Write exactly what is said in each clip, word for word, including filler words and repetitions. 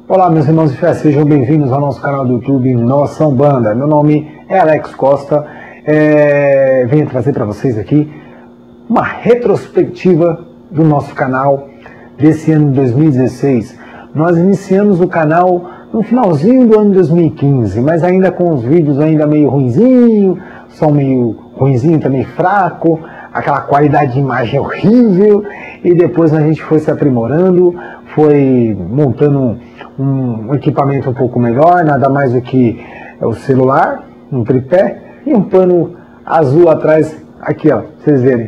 Olá, meus irmãos de fé, sejam bem-vindos ao nosso canal do YouTube Nossa Umbanda. Meu nome é Alex Costa, é... venho trazer para vocês aqui uma retrospectiva do nosso canal desse ano de dois mil e dezesseis. Nós iniciamos o canal no finalzinho do ano de dois mil e quinze, mas ainda com os vídeos ainda meio ruinzinho, som meio ruinzinho, também fraco, aquela qualidade de imagem horrível, e depois a gente foi se aprimorando, foi montando um, um equipamento um pouco melhor, nada mais do que o celular, um tripé e um pano azul atrás, aqui ó, vocês verem.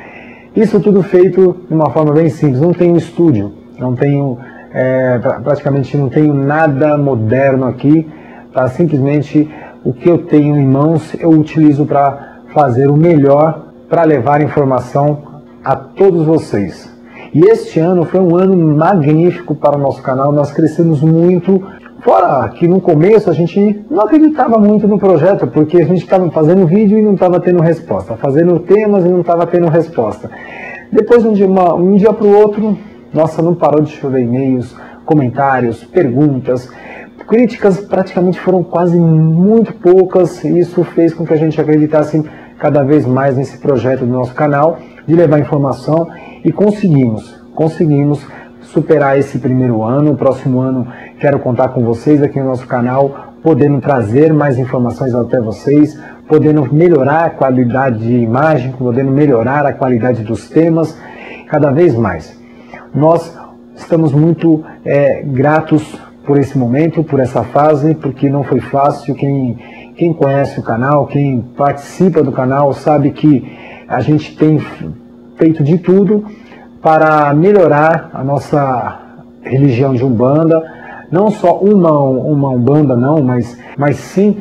Isso tudo feito de uma forma bem simples, não tenho estúdio, não tenho, é, praticamente não tenho nada moderno aqui, tá? Simplesmente o que eu tenho em mãos eu utilizo para fazer o melhor para levar informação a todos vocês. E este ano foi um ano magnífico para o nosso canal, nós crescemos muito, fora que no começo a gente não acreditava muito no projeto, porque a gente estava fazendo vídeo e não estava tendo resposta, fazendo temas e não estava tendo resposta. Depois, um dia, uma, um dia para o outro, nossa, não parou de chover e-mails, comentários, perguntas, críticas praticamente foram quase muito poucas, e isso fez com que a gente acreditasse cada vez mais nesse projeto do nosso canal, de levar informação, e conseguimos, conseguimos superar esse primeiro ano. O próximo ano quero contar com vocês aqui no nosso canal, podendo trazer mais informações até vocês, podendo melhorar a qualidade de imagem, podendo melhorar a qualidade dos temas, cada vez mais. Nós estamos muito é, gratos por esse momento, por essa fase, porque não foi fácil. Quem, quem conhece o canal, quem participa do canal, sabe que a gente tem feito de tudo para melhorar a nossa religião de Umbanda, não só uma, uma Umbanda não, mas, mas sim,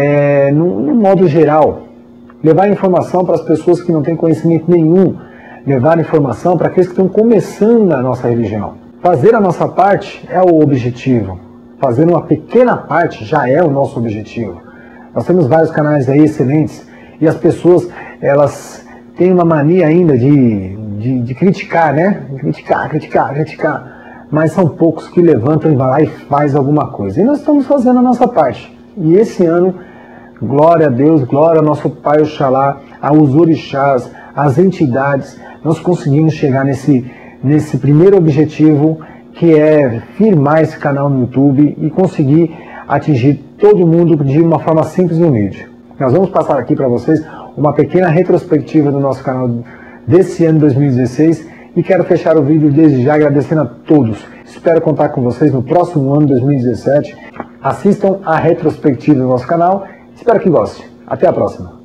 é, no, no modo geral, levar informação para as pessoas que não têm conhecimento nenhum, levar informação para aqueles que estão começando a nossa religião. Fazer a nossa parte é o objetivo, fazer uma pequena parte já é o nosso objetivo. Nós temos vários canais aí excelentes e as pessoas, elas têm uma mania ainda de, de, de criticar, né? Criticar, criticar, criticar. Mas são poucos que levantam e vão lá e faz alguma coisa. E nós estamos fazendo a nossa parte. E esse ano, glória a Deus, glória ao nosso Pai Oxalá, aos orixás, às entidades, nós conseguimos chegar nesse, nesse primeiro objetivo, que é firmar esse canal no YouTube e conseguir atingir todo mundo de uma forma simples e humilde. Nós vamos passar aqui para vocês uma pequena retrospectiva do nosso canal desse ano dois mil e dezesseis, e quero fechar o vídeo desde já agradecendo a todos. Espero contar com vocês no próximo ano dois mil e dezessete. Assistam a retrospectiva do nosso canal, espero que gostem. Até a próxima!